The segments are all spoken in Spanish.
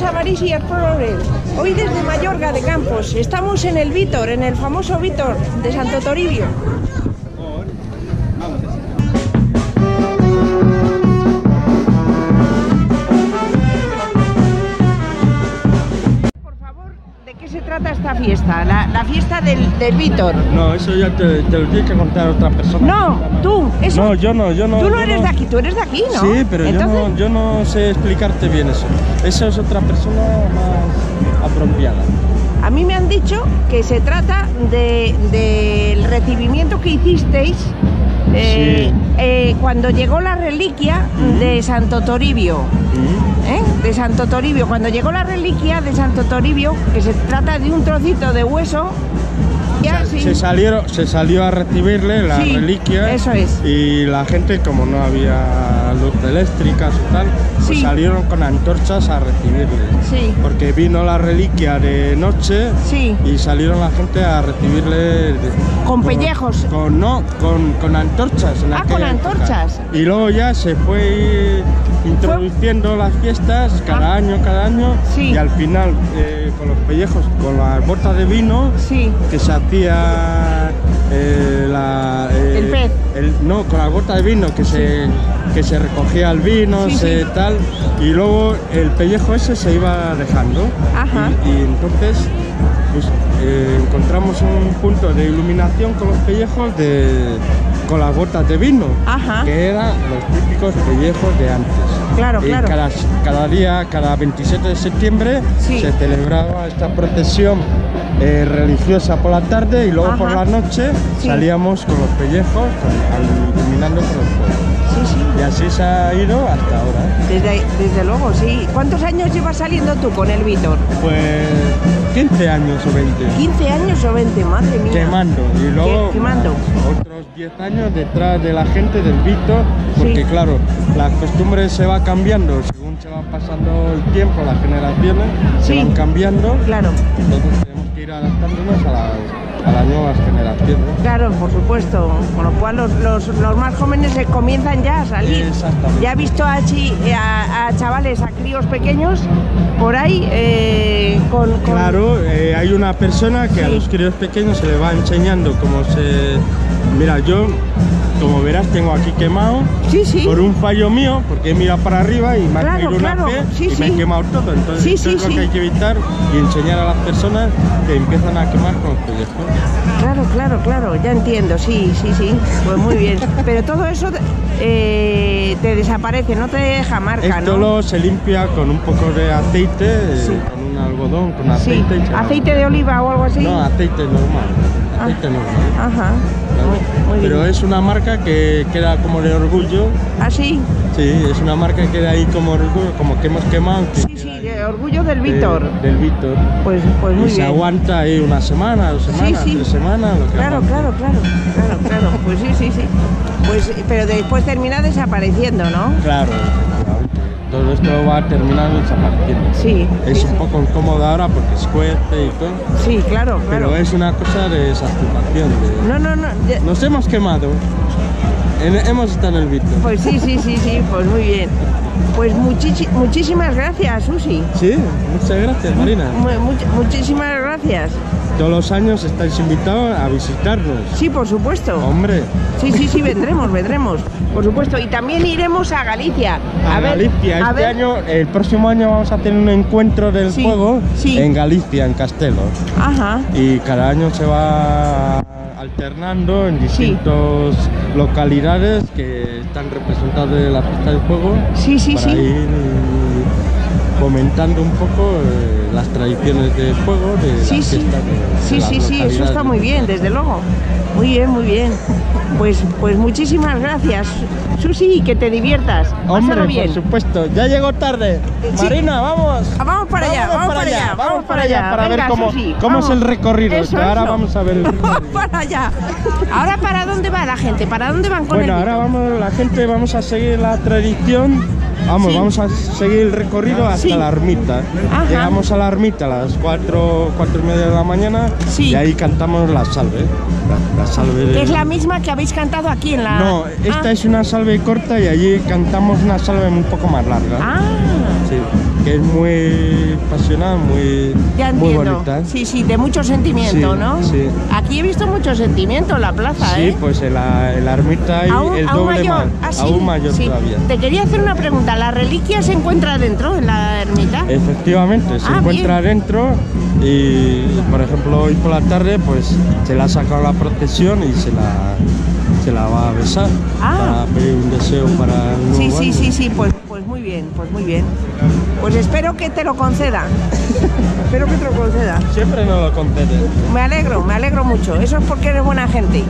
Sabarís y Esprolorel. Hoy desde Mayorga de Campos. Estamos en el Vítor, en el famoso Vítor de Santo Toribio. Por favor, ¿de qué se trata esta fiesta? La fiesta del Vítor. No, eso ya te lo tiene que contar otra persona. No, tú. Eso. No, yo no. Tú no eres de aquí, tú eres de aquí, ¿no? Sí, pero entonces... yo no sé explicarte bien eso. Esa es otra persona más apropiada. A mí me han dicho que se trata del recibimiento que hicisteis cuando llegó la reliquia de Santo Toribio. De Santo Toribio, cuando llegó la reliquia de Santo Toribio, que se trata de un trocito de hueso. Se salió a recibirle la reliquia. Eso es. Y la gente, como no había luz eléctricas y tal, pues salieron con antorchas a recibirle. Sí. Porque vino la reliquia de noche y salieron la gente a recibirle con pellejos. Con antorchas. Con antorchas. Y luego ya se fue introduciendo las fiestas cada año. Y al final con los pellejos, con las botas de vino, que se hacía el pez. No, con la bota de vino que se recogía el vino, tal, y luego el pellejo ese se iba dejando. Y entonces pues, encontramos un punto de iluminación con los pellejos con las botas de vino, que eran los típicos pellejos de antes. Claro. Cada día, cada 27 de septiembre, se celebraba esta procesión religiosa por la tarde y luego por la noche salíamos con los pellejos iluminando con los fuegos. Y así se ha ido hasta ahora. Desde luego, sí. ¿Cuántos años llevas saliendo tú con el Vítor? Pues 15 años o 20. 15 años o 20, madre mía. Quemando. Y luego otros 10 años detrás de la gente del Vítor, porque claro, las costumbres se van cambiando según se va pasando el tiempo, las generaciones se van cambiando. Claro. Entonces tenemos que ir adaptándonos a las nuevas generaciones. Claro, por supuesto. Con lo cual los más jóvenes comienzan ya a salir. Exactamente. Ya he visto a chavales, a críos pequeños por ahí Claro, hay una persona que a los críos pequeños se le va enseñando cómo se... Mira, yo, como verás, tengo aquí quemado por un fallo mío, porque he mirado para arriba y me ha caído una fe y me he quemado todo. Entonces eso es lo que hay que evitar y enseñar a las personas que empiezan a quemar con los pellejos. Claro, ya entiendo, sí. Pues muy bien. Pero todo eso te desaparece, no te deja marca, Esto ¿no? se limpia con un poco de aceite, con un algodón, con aceite. ¿Aceite de oliva o algo así? No, aceite normal. Muy bien. Pero es una marca que queda como de orgullo. ¿Ah, sí? Sí, es una marca que queda ahí como orgullo, como que hemos quemado. De orgullo del Vítor. Del Vítor. Pues muy bien. Y se aguanta ahí una semana, 2 semanas, 3 semanas. Claro. Pues sí. Pues, pero después termina desapareciendo, ¿no? Claro. Todo esto va a terminar desapareciendo. Es un poco incómodo ahora porque es fuerte y todo. Sí, claro. Pero es una cosa de satisfacción. No. Nos hemos quemado. Hemos estado en el Vítor. Pues sí, pues muy bien. Pues muchísimas gracias, Susi. Sí, muchas gracias, Marina. Muchísimas gracias. Todos los años estáis invitados a visitarnos. Sí, por supuesto. Hombre. Sí, vendremos. Por supuesto. Y también iremos a Galicia. A Galicia. El próximo año vamos a tener un encuentro del fuego en Galicia, en Castelo. Y cada año se va alternando en distintas localidades que están representadas de la fiesta del fuego. Para ir comentando un poco las tradiciones del fuego de la fiesta de eso está muy bien, desde luego. Muy bien. Pues muchísimas gracias, Susi, y que te diviertas. Hombre, bien. Por supuesto. Ya llegó tarde. Marina, vamos. Vamos para allá para Venga, ver cómo es el recorrido. Ahora vamos a ver el recorrido. Vamos para allá. Ahora, ¿para dónde va la gente? ¿Para dónde van con el Vítor? Ahora vamos a seguir la tradición. Vamos a seguir el recorrido hasta la ermita. Llegamos a la ermita a las 4:30 de la mañana y ahí cantamos la salve. La salve ¿Es la misma que habéis cantado aquí en la...? No, esta es una salve corta y allí cantamos una salve un poco más larga. Sí. Sí, que es muy apasionada, ya muy entiendo. bonita. Sí, sí, de mucho sentimiento, Sí, ¿no? sí. Aquí he visto mucho sentimiento en la plaza, Sí, pues en la ermita hay el doble mayor. más, ¿Sí? aún mayor Sí. todavía. Te quería hacer una pregunta. ¿La reliquia se encuentra dentro, en la ermita? Efectivamente, se encuentra bien. dentro y, por ejemplo, hoy por la tarde pues se la ha sacado la procesión y se la va a besar para pedir un deseo para el nuevo Sí, año. sí, pues muy bien, pues muy bien. Pues espero que te lo conceda. Espero que te lo conceda. Siempre nos lo concede. Me alegro mucho. Eso es porque eres buena gente.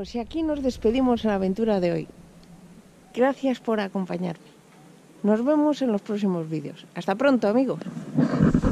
pues aquí nos despedimos en la aventura de hoy. Gracias por acompañarme. Nos vemos en los próximos vídeos. Hasta pronto, amigos.